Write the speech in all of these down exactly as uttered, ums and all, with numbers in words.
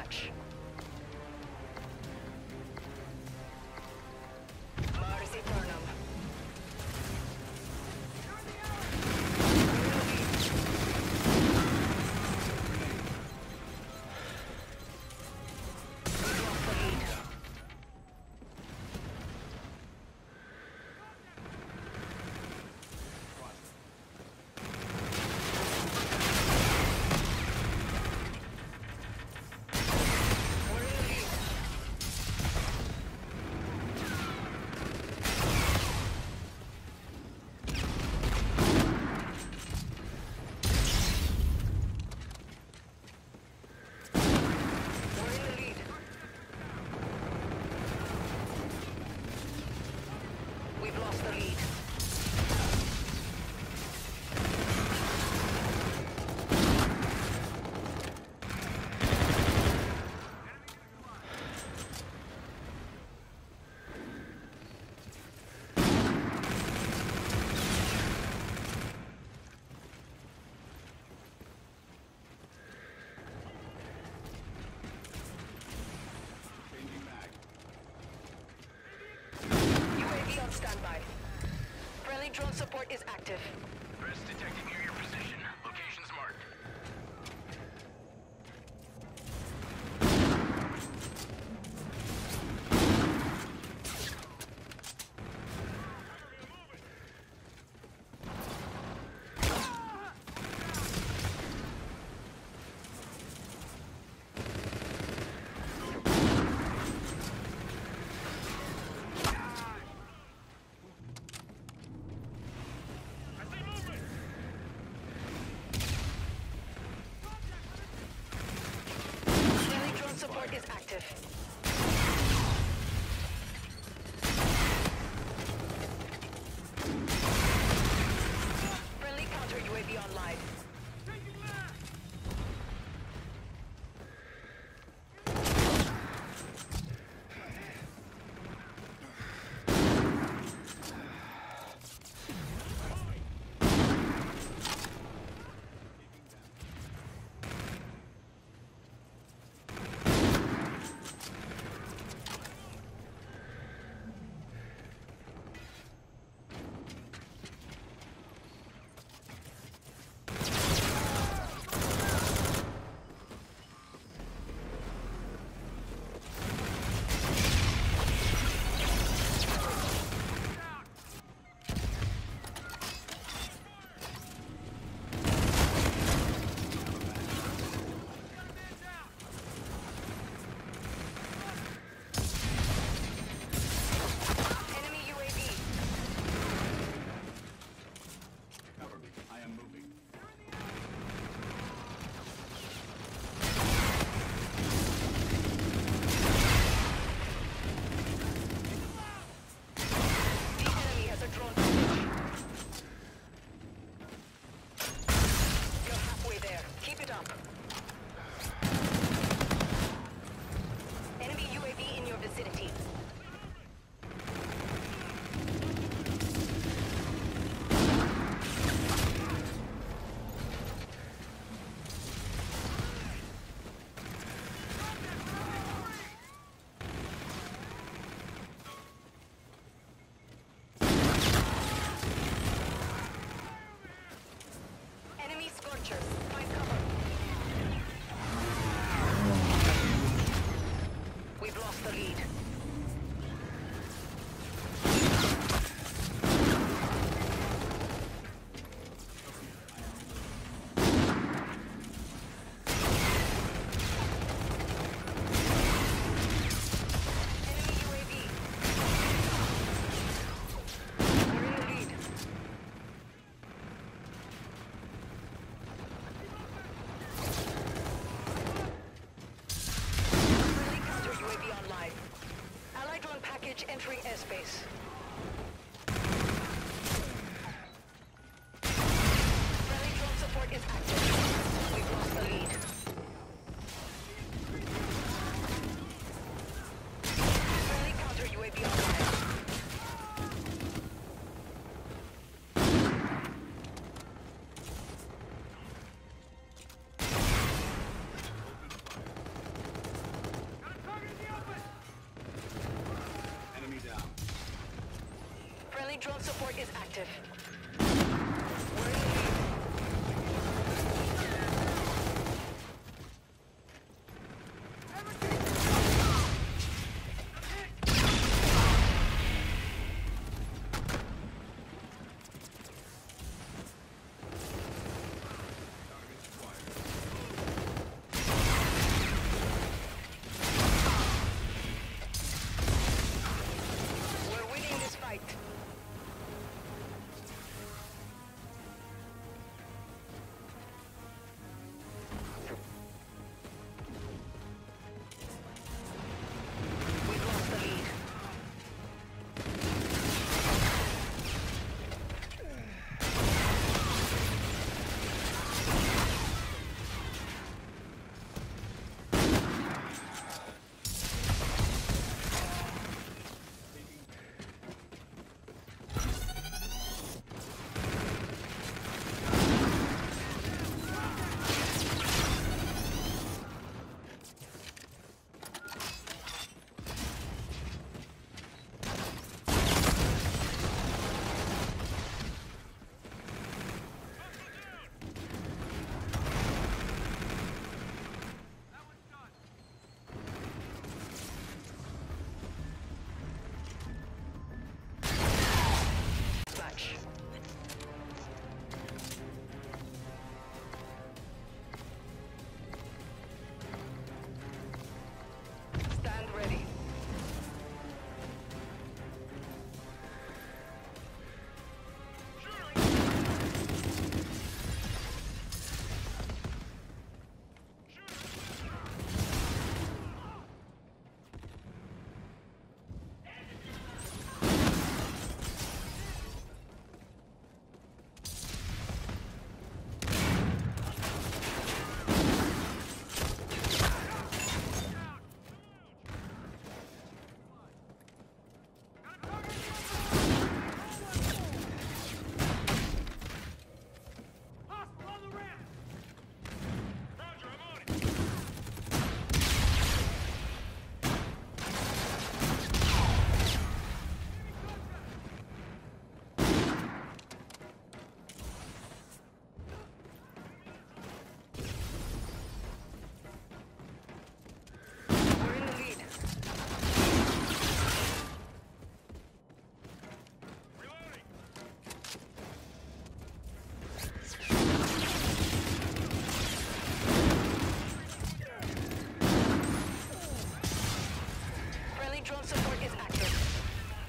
hatch. Mars Eternum. We've lost the lead. U A V on standby. Friendly drone support is active. Threats detected near your position. Locations marked. support is active. We're in the lead. We're winning this fight. We've lost the lead. Match. Stand ready. We're in the lead. Friendly drone support is active.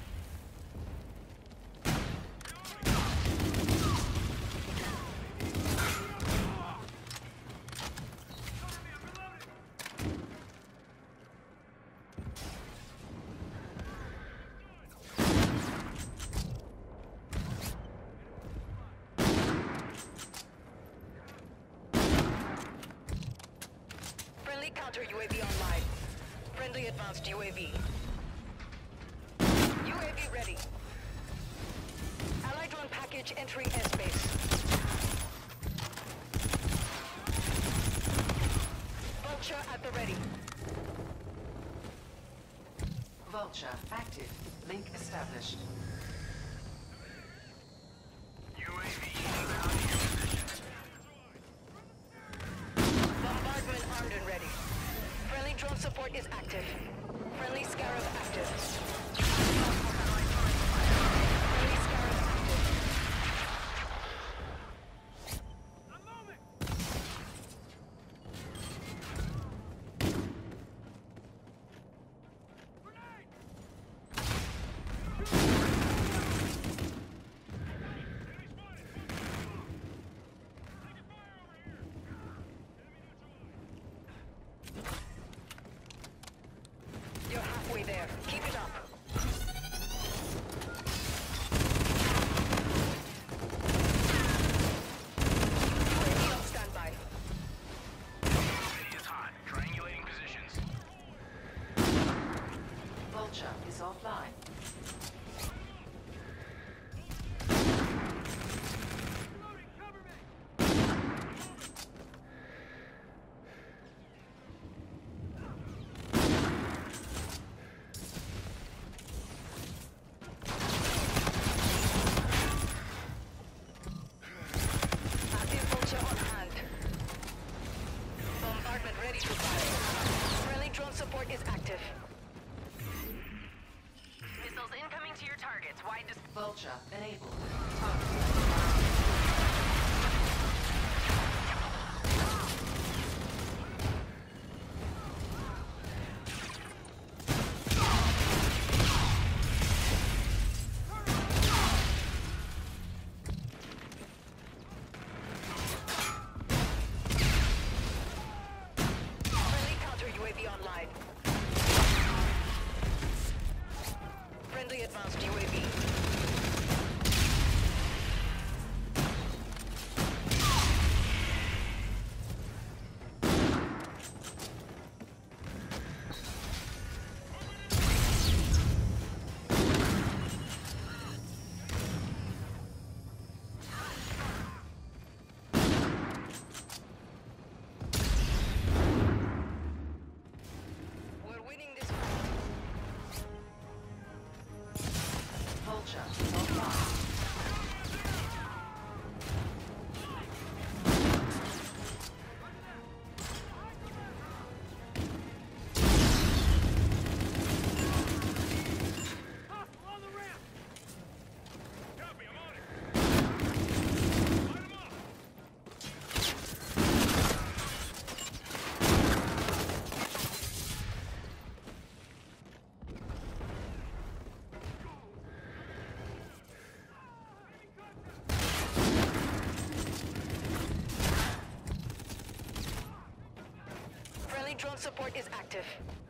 Friendly counter U A V online. Friendly advanced U A V. U A V ready. Allied drone package entering airspace. Vulture at the ready. Vulture active. Link established. U A V inbound to your position. Bombardment armed and ready. Friendly drone support is active. Friendly Scarab active. Friendly Scarab active. You're halfway there. Keep it up. U A V on standby. City is hot. Triangulating positions. Vulture is offline. active. Missiles incoming to your targets. Wide dis- Vulture enabled. Target. Friendly counter U A V online. Friendly advanced U A V. We're winning this fight. Vulture is offline. Hostile on the ramp! Copy, I'm on it! Light 'em up! Friendly drone support is active.